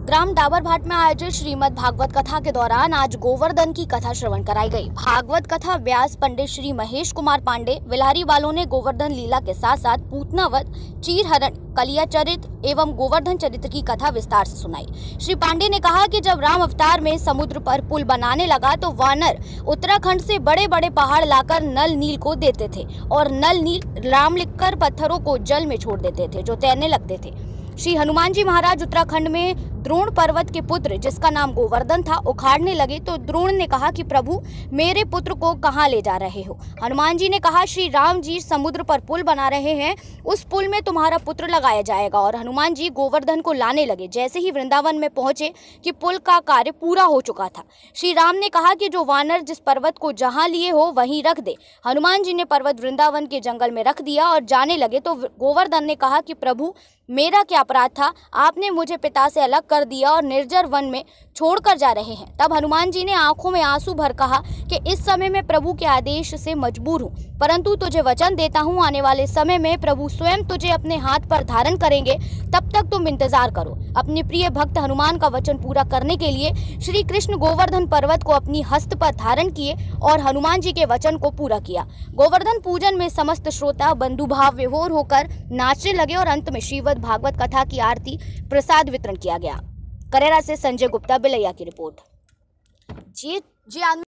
ग्राम डाबरभाट में आयोजित श्रीमद् भागवत कथा के दौरान आज गोवर्धन की कथा श्रवण कराई गई। भागवत कथा व्यास पंडित श्री महेश कुमार पांडे विलारी वालों ने गोवर्धन लीला के साथ साथ पूतनावत, चीरहरण, कलिया चरित एवं गोवर्धन चरित्र की कथा विस्तार से सुनाई। श्री पांडे ने कहा कि जब राम अवतार में समुद्र पर पुल बनाने लगा तो वानर उत्तराखंड से बड़े बड़े पहाड़ लाकर नल नील को देते थे और नल नील राम लिखकर पत्थरों को जल में छोड़ देते थे जो तैरने लगते थे। श्री हनुमान जी महाराज उत्तराखंड में द्रोण पर्वत के पुत्र जिसका नाम गोवर्धन था उखाड़ने लगे तो द्रोण ने कहा कि प्रभु मेरे पुत्र को कहाँ ले जा रहे हो। हनुमान जी ने कहा श्री राम जी समुद्र पर पुल बना रहे हैं, उस पुल में तुम्हारा पुत्र लगाया जाएगा। और हनुमान जी गोवर्धन को लाने लगे। जैसे ही वृंदावन में पहुंचे कि पुल का कार्य पूरा हो चुका था। श्री राम ने कहा कि जो वानर जिस पर्वत को जहाँ लिए हो वहीं रख दे। हनुमान जी ने पर्वत वृंदावन के जंगल में रख दिया और जाने लगे तो गोवर्धन ने कहा कि प्रभु मेरा क्या अपराध था, आपने मुझे पिता से अलग कर दिया और निर्जर वन में छोड़कर जा रहे हैं। तब हनुमान जी ने आंखों में आंसू भर कहा कि इस समय मैं प्रभु के आदेश से मजबूर हूँ, परंतु तुझे वचन देता हूँ आने वाले समय में प्रभु स्वयं तुझे अपने हाथ पर धारण करेंगे, तब तक तुम इंतजार करो। अपने प्रिय भक्त हनुमान का वचन पूरा करने के लिए श्री कृष्ण गोवर्धन पर्वत को अपनी हस्त पर धारण किए और हनुमान जी के वचन को पूरा किया। गोवर्धन पूजन में समस्त श्रोता बंधु भाव विभोर होकर नाचने लगे और अंत में श्रीमद् भागवत कथा की आरती प्रसाद वितरण किया गया। करेरा से संजय गुप्ता बिलैया की रिपोर्ट। जी